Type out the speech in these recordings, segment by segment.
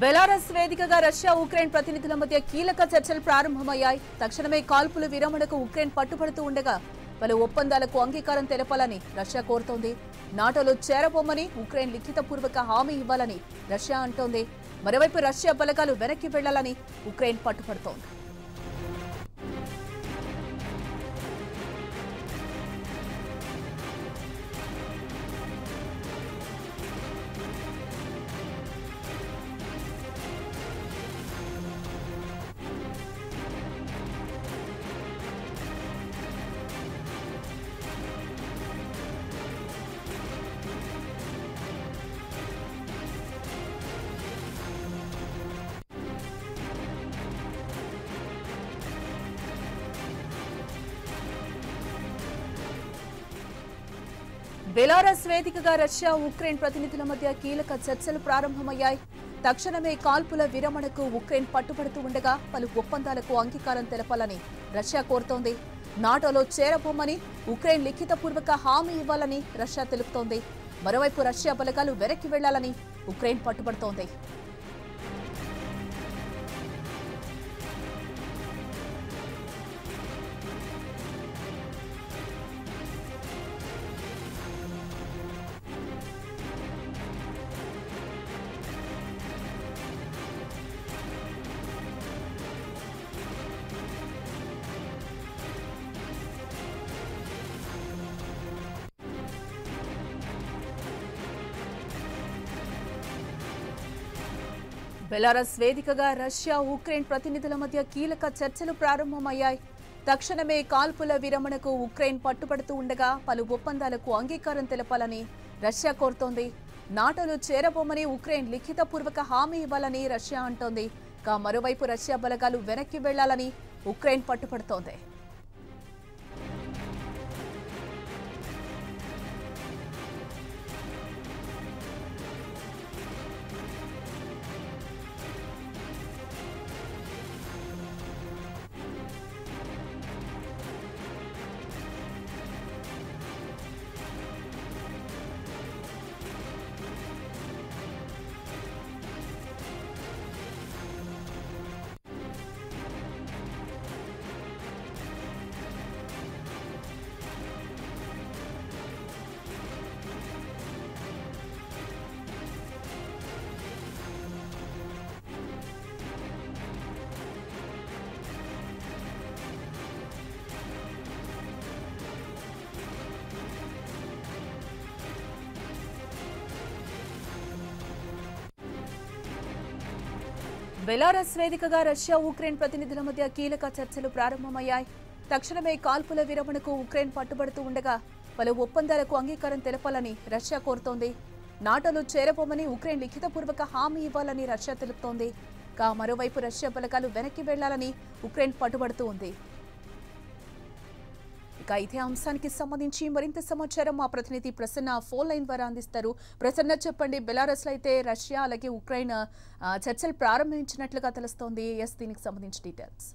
Belarus వేదికగా Russia Ukraine ప్రతినిధుల మధ్య కీలక చర్చలు ప్రారంభమయ్యాయి. తక్షణమే కాల్పుల విరమణకు ఉక్రెయిన్ పట్టుబడుతూ ఉండగా పలు ఒప్పందాలకు అంగీకారం తెలపాలని రష్యా కోరుతోంది. నాటోలో చేరబోమని ఉక్రెయిన్ లిఖితపూర్వక హామీ ఇవ్వాలని రష్యా అంటోంది. మరోవైపు రష్యా బలగాలు వెనక్కి వెళ్లాలని ఉక్రెయిన్ పట్టుబడుతోంది. బెలారస్ వేదికగా రష్యా ఉక్రెయిన్ ప్రతినిధుల మధ్య కీలక చర్చలు ప్రారంభమయ్యాయి. తక్షణమే కాల్పుల విరమణకు ఉక్రెయిన్ పట్టుబడుతూ ఉండగా పలు ఒప్పందాలకు అంగీకారం తెలపాలని రష్యా కోరుతోంది. నాటోలో చేరబోమని ఉక్రెయిన్ లిఖితపూర్వక హామీ ఇవ్వాలని రష్యా తెలుపుతోంది. మరోవైపు రష్యా బలగాలు వెనక్కి వెళ్లాలని ఉక్రెయిన్ పట్టుబడుతోంది. బెలారస్ వేదికగా రష్యా ఉక్రెయిన్ ప్రతినిధుల మధ్య కీలక చర్చలు ప్రారంభమయ్యాయి. తక్షణమే కాల్పుల విరమణకు ఉక్రెయిన్ పట్టుబడుతూ ఉండగా పలు ఒప్పందాలకు అంగీకారం తెలపాలని రష్యా కోరుతోంది. నాటోలో చేరబోమని ఉక్రెయిన్ లిఖితపూర్వక హామీ ఇవ్వాలని రష్యా అంటోంది. మరోవైపు రష్యా బలగాలు వెనక్కి వెళ్లాలని ఉక్రెయిన్ పట్టుబడుతోంది. బెలారస్ వేదికగా రష్యా ఉక్రెయిన్ ప్రతినిధుల మధ్య కీలక చర్చలు ప్రారంభమయ్యాయి. తక్షణమే కాల్పుల విరమణకు ఉక్రెయిన్ పట్టుబడుతూ ఉండగా పలు ఒప్పందాలకు అంగీకారం తెలపాలని రష్యా కోరుతోంది. నాటోలో చేరబోమని ఉక్రెయిన్ లిఖితపూర్వక హామీ ఇవ్వాలని రష్యా తెలుపుతోంది. మరోవైపు రష్యా బలగాలు వెనక్కి వెళ్లాలని ఉక్రెయిన్ పట్టుబడుతూ ఉంది. ఇదే అంశానికి సంబంధించి మరింత సమాచారం మా ప్రతినిధి ప్రసన్న ఫోన్ లైన్ ద్వారా అందిస్తారు. ప్రసన్న, చెప్పండి, బెలారస్ లో అయితే రష్యా అలాగే ఉక్రెయిన్ చర్చలు ప్రారంభించినట్లుగా తెలుస్తోంది. దీనికి సంబంధించి డీటెయిల్స్.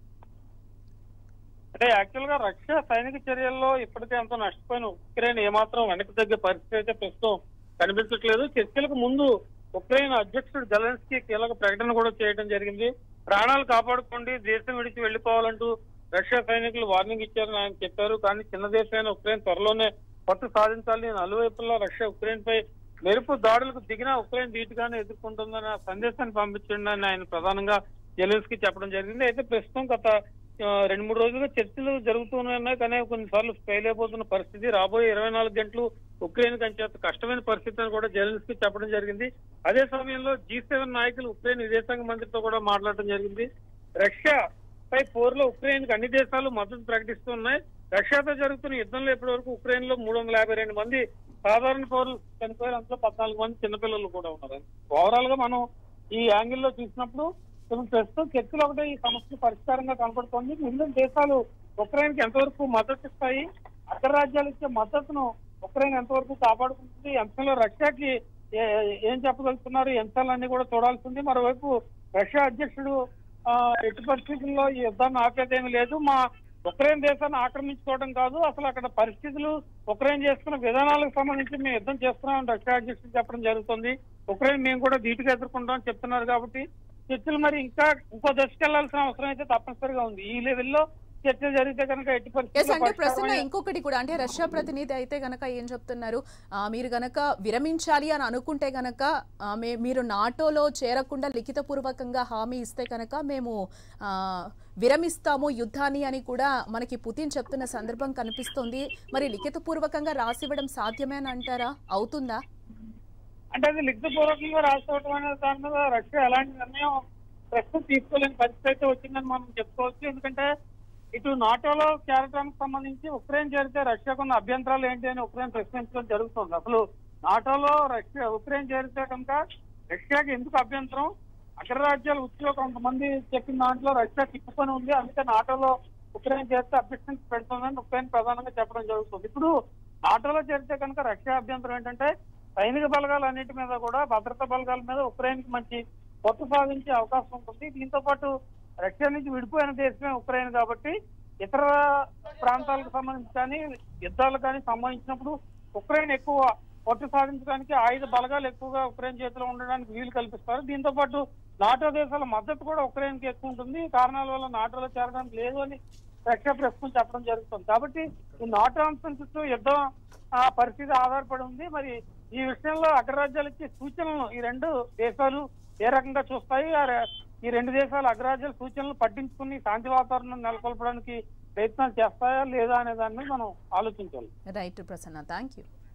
అంటే యాక్చువల్ గా రష్యా సైనిక చర్యల్లో ఇప్పటికే ఎంతో నష్టపోయిన ఉక్రెయిన్ ఏమాత్రం వెనక్కి తగ్గే పరిస్థితి అయితే ప్రస్తుతం కనిపించట్లేదు. చర్చలకు ముందు ఉక్రెయిన్ అధ్యక్షుడు జెలెన్స్కీ కీలక ప్రకటన కూడా చేయడం జరిగింది. ప్రాణాలు కాపాడుకోండి, దేశం విడిచి వెళ్లిపోవాలంటూ రష్యా సైనికులు వార్నింగ్ ఇచ్చారని ఆయన చెప్పారు. కానీ చిన్న దేశమైన ఉక్రెయిన్ త్వరలోనే పట్టు సాధించాలని నలువైపులా రష్యా ఉక్రెయిన్ పై మెరుపు దాడులకు దిగినా ఉక్రెయిన్ ధీటుగానే ఎదుర్కొంటుందన్న సందేశాన్ని పంపించండి అని ఆయన ప్రధానంగా జెలెన్స్కీ చెప్పడం జరిగింది. అయితే ప్రస్తుతం గత 2-3 రోజులుగా చర్చలు జరుగుతూనే కానీ కొన్నిసార్లు ఫెయిల్ అయిపోతున్న పరిస్థితి, రాబోయే 24 గంటలు ఉక్రెయిన్ కంచేత కష్టమైన పరిస్థితి అని కూడా జెలెన్స్కీ చెప్పడం జరిగింది. అదే సమయంలో G7 నాయకులు ఉక్రెయిన్ విదేశాంగ మంత్రితో కూడా మాట్లాడటం జరిగింది. రష్యా పై పోరులో ఉక్రెయిన్ కు అన్ని దేశాలు మద్దతు ప్రకటిస్తున్నాయి. రష్యాతో జరుగుతున్న యుద్ధంలో ఇప్పటి వరకు ఉక్రెయిన్ లో 352 మంది సాధారణ పౌరులు చనిపోయారు. అందులో 14 మంది చిన్నపిల్లలు కూడా ఉన్నారు. ఓవరాల్ గా మనం ఈ యాంగిల్ లో చూసినప్పుడు ప్రస్తుతం చర్చలు ఒకటే ఈ సమస్య పరిష్కారంగా కనపడుతోంది. మిగిలిన దేశాలు ఉక్రెయిన్ కి ఎంతవరకు మద్దతు ఇస్తాయి, అగ్ర రాజ్యాలు ఇచ్చే మద్దతును ఉక్రెయిన్ ఎంతవరకు కాపాడుకుంటుంది, అంశంలో రష్యాకి ఏం చెప్పగలుగుతున్నారు, ఈ అంశాలన్నీ కూడా చూడాల్సింది. మరోవైపు రష్యా అధ్యక్షుడు ఎట్టి పరిస్థితుల్లో ఈ యుద్ధాన్ని ఆపేదేమీ లేదు, మా ఉక్రెయిన్ దేశాన్ని ఆక్రమించుకోవడం కాదు, అసలు అక్కడ పరిస్థితులు ఉక్రెయిన్ చేస్తున్న విధానాలకు సంబంధించి మేము యుద్ధం చేస్తున్నామని రష్యా అధ్యక్షుడు చెప్పడం జరుగుతుంది. ఉక్రెయిన్ మేము కూడా ధీటుగా ఎదుర్కొంటామని చెప్తున్నారు. కాబట్టి చర్చలు మరి ఇంకా ఇంకో దశకు వెళ్లాల్సిన అవసరం అయితే తప్పనిసరిగా ఉంది. ఈ లెవెల్లో చర్చలు జరిగితే కనుక ఎట్టి అంటే ప్రశ్న ఇంకొకటి కూడా, అంటే రష్యా ప్రతినిధి అయితే గనక ఏం చెప్తున్నారు, మీరు గనక విరమించాలి అని అనుకుంటే గనక మీరు నాటోలో చేరకుండా లిఖితపూర్వకంగా హామీ ఇస్తే కనుక మేము విరమిస్తాము యుద్ధాన్ని అని కూడా మనకి పుతిన్ చెప్తున్న సందర్భం కనిపిస్తుంది. మరి లిఖితపూర్వకంగా రాసివ్వడం సాధ్యమే అని అంటారా? అవుతుందా? అంటే అది లిఖితపూర్వకంగా రాసుకోవటం అనే దాని మీద రష్యా ఎలాంటి నిర్ణయం ప్రస్తుతం తీసుకోలేని పరిస్థితి అయితే వచ్చిందని మనం చెప్పుకోవచ్చు. ఎందుకంటే ఇటు నాటోలో చేరడానికి సంబంధించి ఉక్రెయిన్ చేరితే రష్యాకు ఉన్న అభ్యంతరాలు ఏంటి అని ఉక్రెయిన్ ప్రశ్నించడం జరుగుతుంది. అసలు నాటోలో ఉక్రెయిన్ చేరితే కనుక రష్యాకి ఎందుకు అభ్యంతరం? అగ్రరాజ్యాల ఉద్యోగం కొంతమంది చెప్పిన దాంట్లో రష్యా తిప్పుకొని ఉంది, అందుకే నాటోలో ఉక్రెయిన్ చేరితే అబ్జెక్షన్స్ పెడుతుందని ఉక్రెయిన్ ప్రధానంగా చెప్పడం జరుగుతుంది. ఇప్పుడు నాటోలో చేరితే కనుక రష్యా అభ్యంతరం ఏంటంటే సైనిక బలగాలు అన్నిటి మీద కూడా, భద్రతా బలగాల మీద ఉక్రెయిన్ కి మంచి పట్టు సాధించే అవకాశం ఉంటుంది. దీంతో పాటు రష్యా నుంచి విడిపోయిన దేశమే ఉక్రెయిన్ కాబట్టి ఇతర ప్రాంతాలకు సంబంధించి కానీ యుద్ధాలకు కానీ సంబంధించినప్పుడు ఉక్రెయిన్ ఎక్కువ పట్టు సాధించడానికి ఆయుధ బలగాలు ఎక్కువగా ఉక్రెయిన్ చేతిలో ఉండడానికి వీలు కల్పిస్తారు. దీంతో పాటు నాటో దేశాల మద్దతు కూడా ఉక్రెయిన్ కి ఎక్కువ ఉంటుంది. ఈ కారణాల వల్ల నాటోలో చేరడానికి లేదు అని రష్యా ప్రస్తుతం చెప్పడం జరుగుతుంది. కాబట్టి ఈ నాటో అంశం చుట్టూ యుద్ధం పరిస్థితి ఆధారపడి ఉంది. మరి ఈ విషయంలో అగ్రరాజ్యాలు ఇచ్చే సూచనలను ఈ రెండు దేశాలు ఏ రకంగా చూస్తాయి, ఈ రెండు దేశాల అగ్రరాజ్యాల సూచనలు పట్టించుకుని శాంతి వాతావరణం నెలకొల్పడానికి ప్రయత్నాలు చేస్తాయా లేదా అనే దాన్ని మనం ఆలోచించాలి. Right Prasanna, thank you.